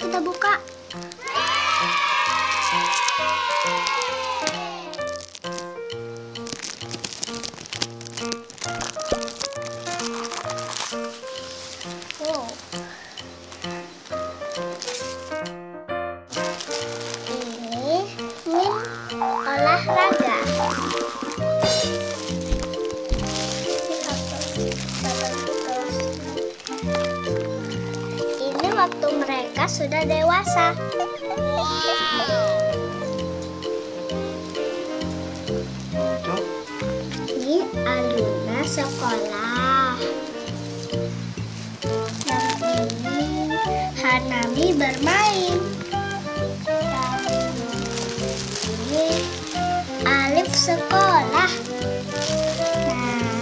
kita buka. Wow. Ini olahraga. Ini waktu mereka sudah dewasa. Ini alunan sekolah. Yang ini Hanami bermain. Ini Alif sekolah. Nah,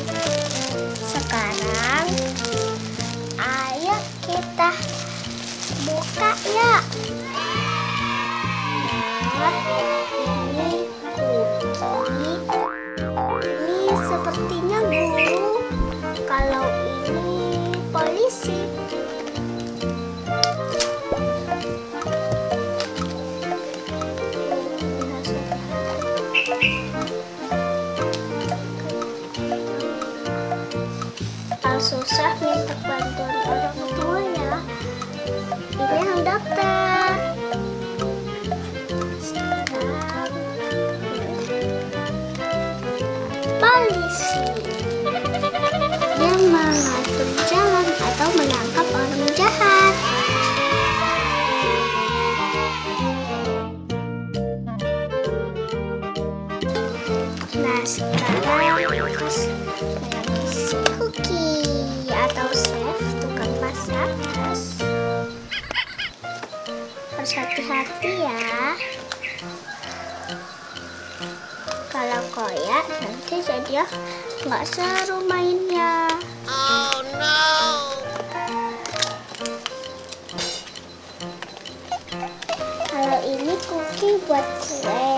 sekarang ayo kita buka ya. Nah, ini kuki. Ini sepertinya guru. Kalau ini polisi. Kalau susah minta bantuan orang tua ya. Ini yang dokter. Sekarang polisi. Dia mengatur jalan atau menangkap orang jahat. Nah, sekarang mengisi cookie atau chef, tukang masak. Harus hati-hati ya. Kalau koyak nanti jadi nggak seru mainnya. Oh no! Kalau ini cookie buat kue.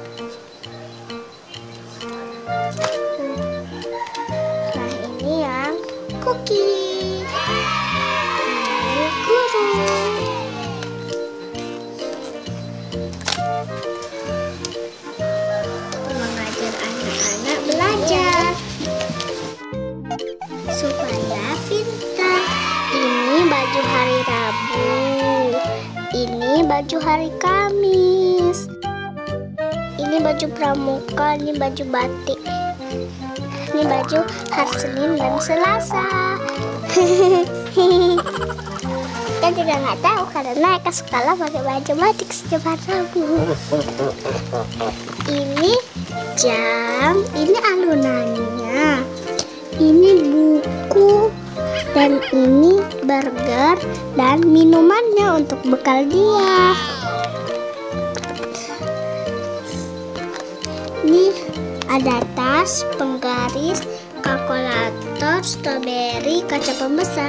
Nah, ini yang cookie. Ini guru. Mengajar anak-anak belajar supaya pintar. Ini baju hari Rabu. Ini baju hari Kamis. Ini baju pramuka, ini baju batik. Ini baju hari Senin dan Selasa. Kita juga nggak tahu karena ke sekolah pakai baju batik setiap hari Rabu. Ini jam, ini alunannya, ini buku, dan ini burger dan minumannya untuk bekal dia. Ini ada tas, penggaris, kalkulator, stroberi, kaca pembesar.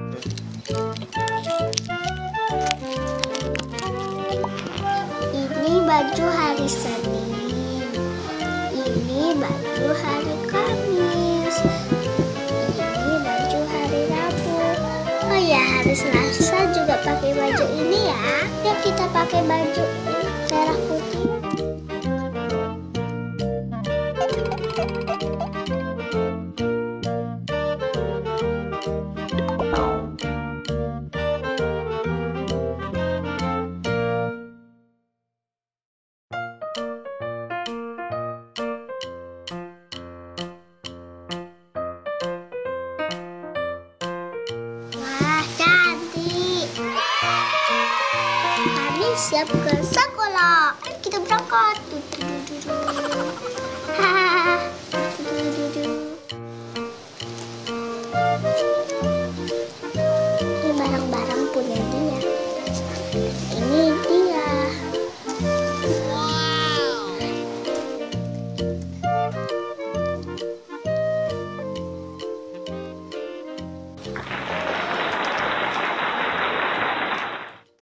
Ini baju hari Senin. Ini baju hari Kamis. Ini baju hari Rabu. Oh ya, hari Selasa juga pakai baju ini ya. Yuk kita pakai baju merah putih. Wah, cantik. Kami siap ke sekolah. Ayo kita berangkat. Ini barang-barang punya dia. Ini dia. Wow.